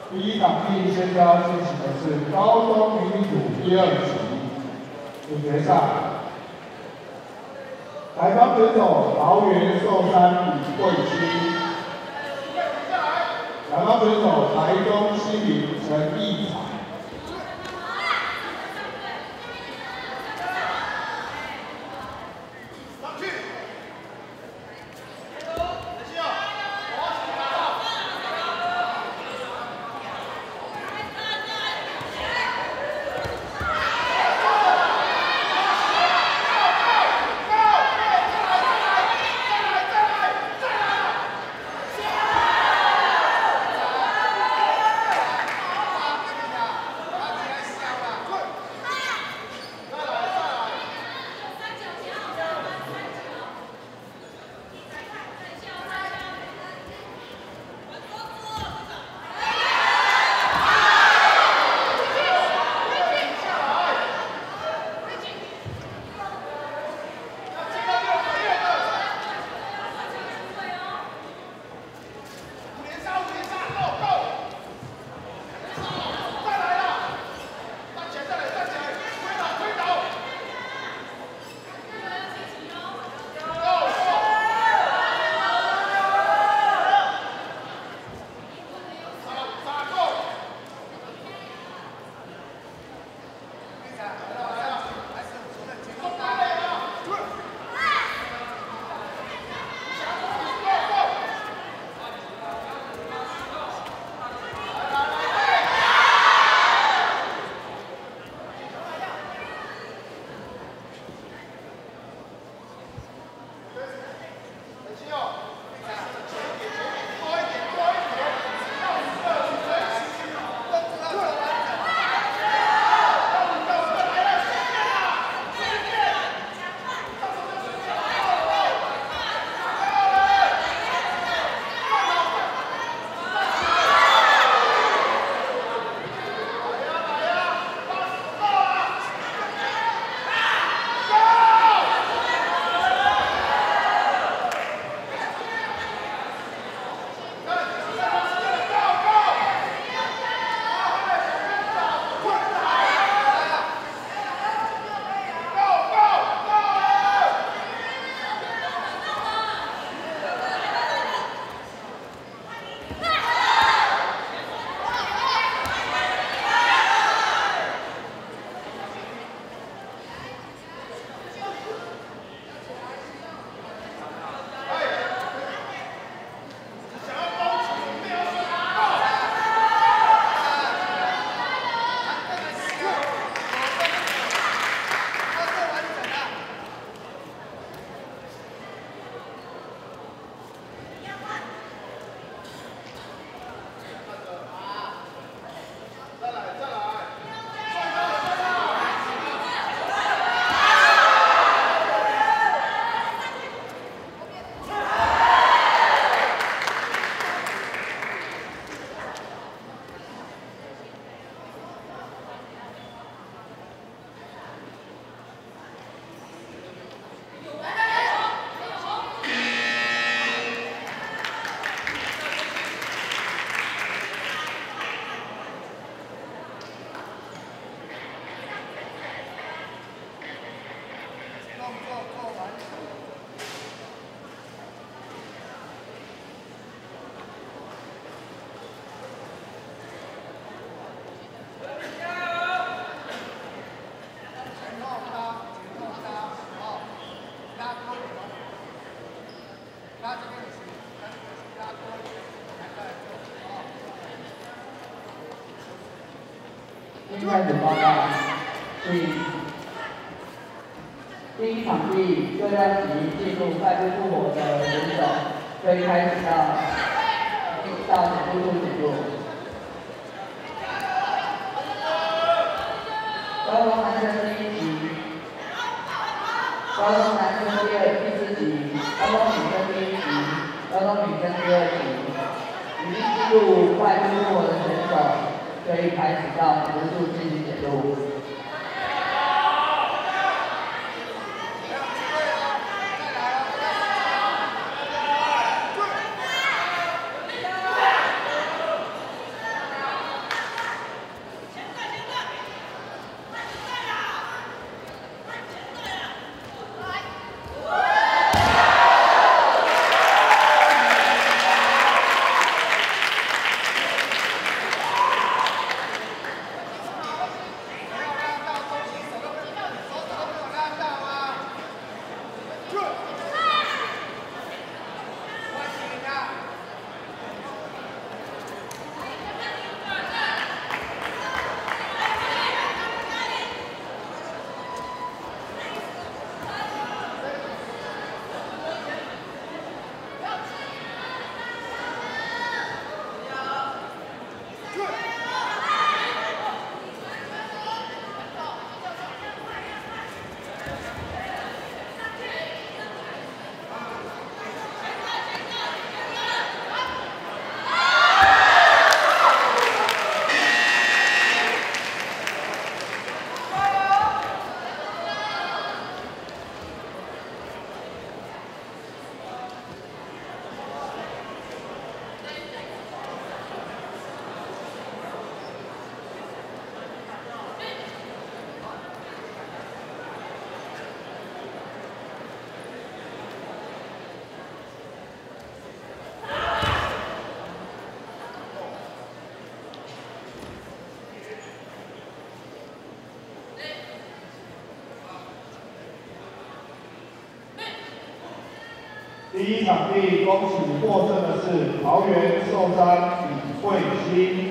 第一场地先要进行的是高中迷你组第2集主决赛，台方选手桃园寿山与贵溪，台方选手台中西林陈义才。 开始报告，第一场地就要进入快速复活的选手，可以开始到减速处进入。高中男生第1集，高中男生第4集，高中女生第1集，高中女生第2集，已经进入快速复活的选手。 可以开始到结束进行检录。 第一场地，恭喜获胜的是桃园寿山李慧欣。